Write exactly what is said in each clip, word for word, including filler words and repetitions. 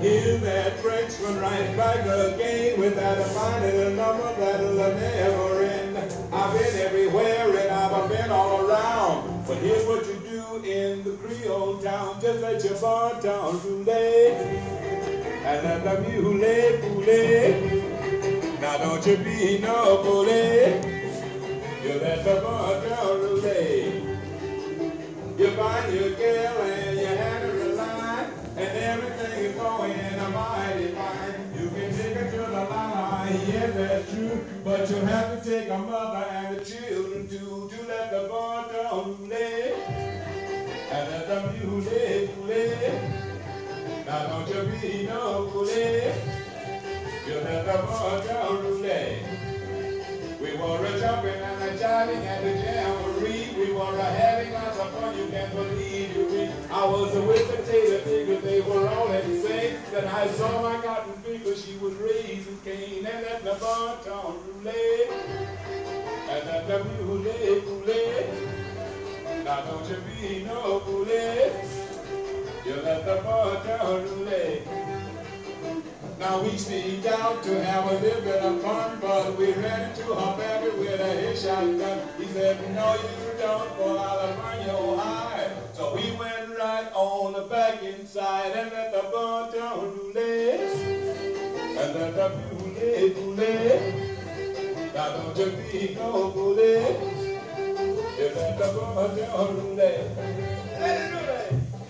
Here's that Frenchman right back again with that finding number that'll never end. I've been everywhere and I've been all around. But here's what you do in the Creole town. Just let your bar down roulette and let the mule poulet. Now don't you be no bully. You let the bar down roulette. You find your girl and you hand her a line, and everything is going a mighty fine. You can take her to the line, yes that's true, but you have to take a mother and the children too, to let the bar down roulette, and let the mule poulet. Now don't you be no bully, you let the bar down roulette. We were a jumping and a jiving at the jamboree. We were a having lots of fun, you can't believe you read. I was a with potato figures, they were all insane. Then I saw my cotton figure, she was raising cane. And let the bar down roulette, and let the mule poulet. Now don't you be no bully, you let the bar down roulette. Now we sneaked out to have a little bit of fun, but we ran into her baby with a headshot gun. He said, no you don't, for I'll burn your eye. So we went right on the back inside and let the bar down roulette, and let the mule poulet. Now don't you be no bully, you let the bar down roulette. Let it roulette.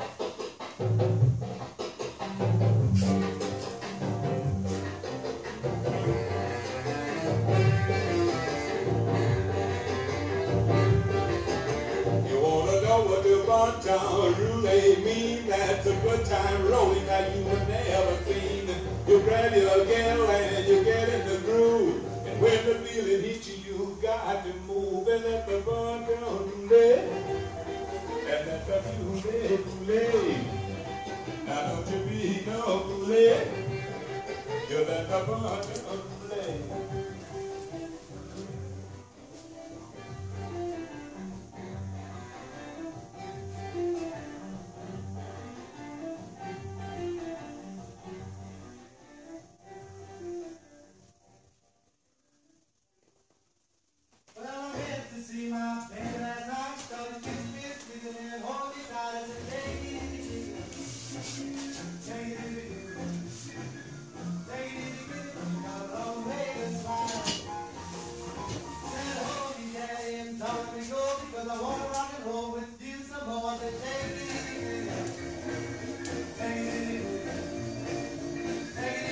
Down roulette mean that's a good time rolling that you have never seen. You grab your girl and you get in the groove, and when the feeling hits you, you got to move and let the bar down roulette, and let the mule poulet. Now don't you be no bully, you let the bar down roulette.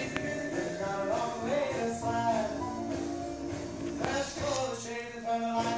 Turn